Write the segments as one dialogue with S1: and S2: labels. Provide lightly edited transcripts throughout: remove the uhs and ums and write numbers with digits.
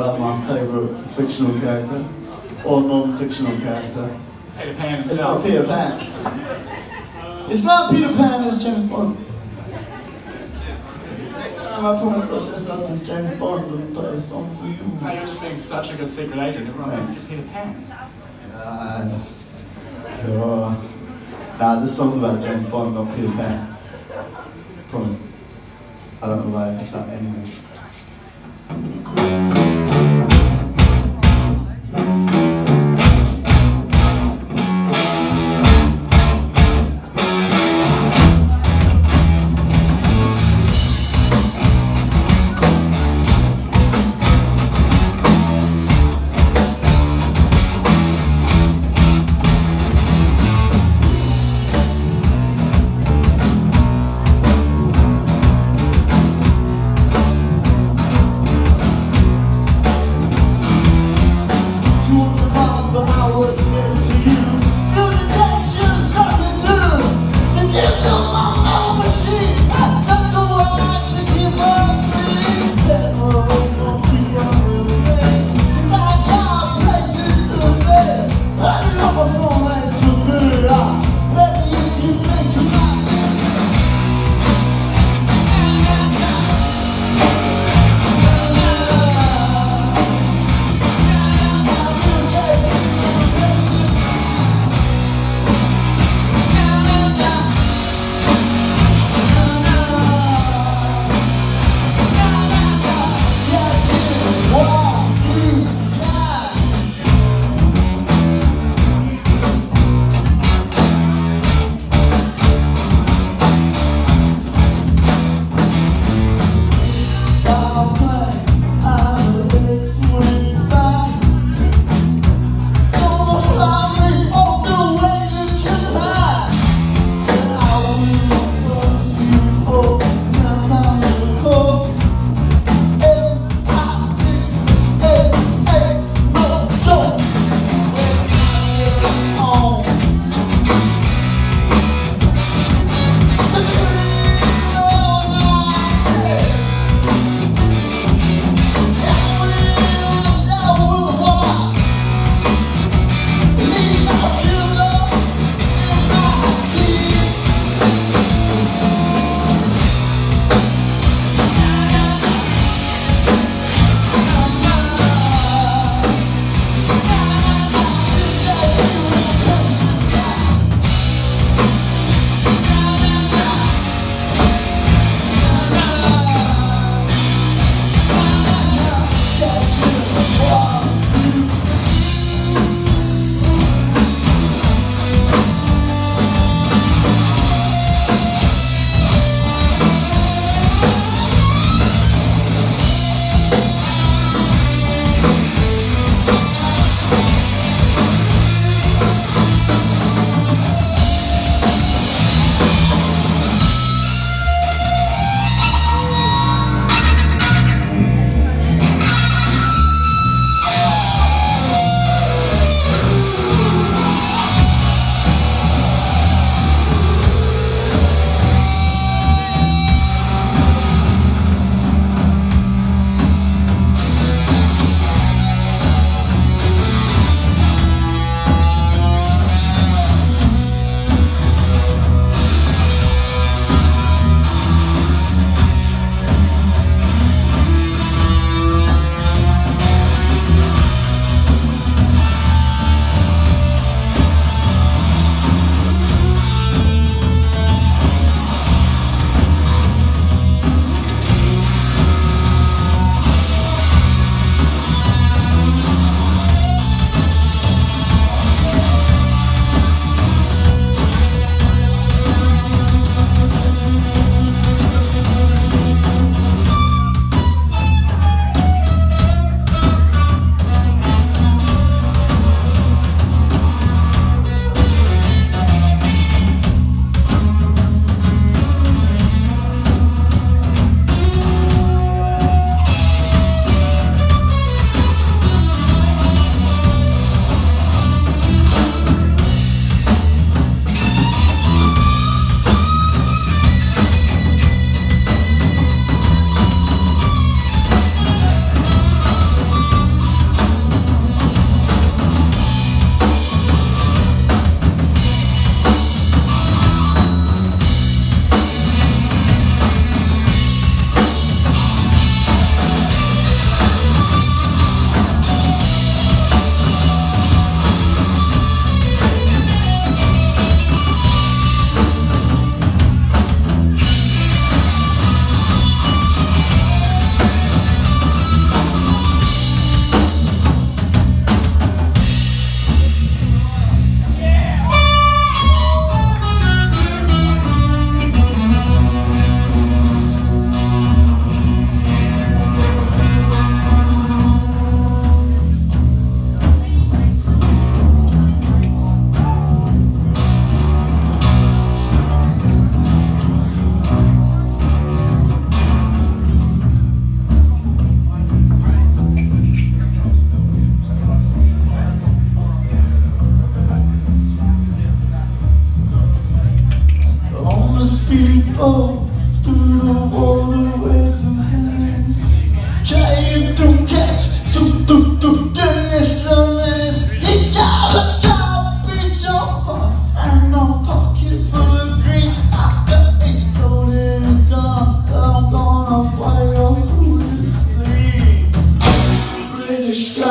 S1: about my favourite fictional character, or non-fictional character.
S2: Peter Pan himself.
S1: It's not Peter Pan. It's not Peter Pan, it's James Bond. Next time I promise I'll dress up as James Bond and play a song for you.
S2: No, you're just being such a good secret agent. Everyone thinks you're Peter Pan. Nah, this song's about James Bond, not Peter Pan. Promise. I don't know why I did that anyway.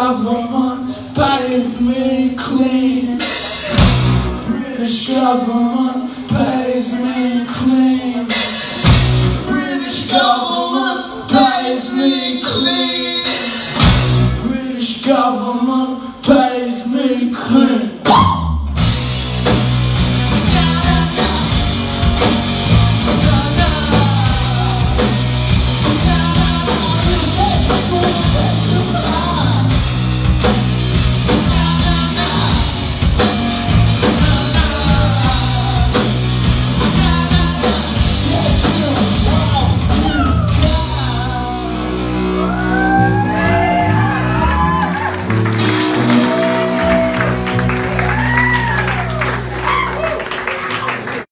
S1: government pays me clean. British government pays me clean. British government pays me clean. British government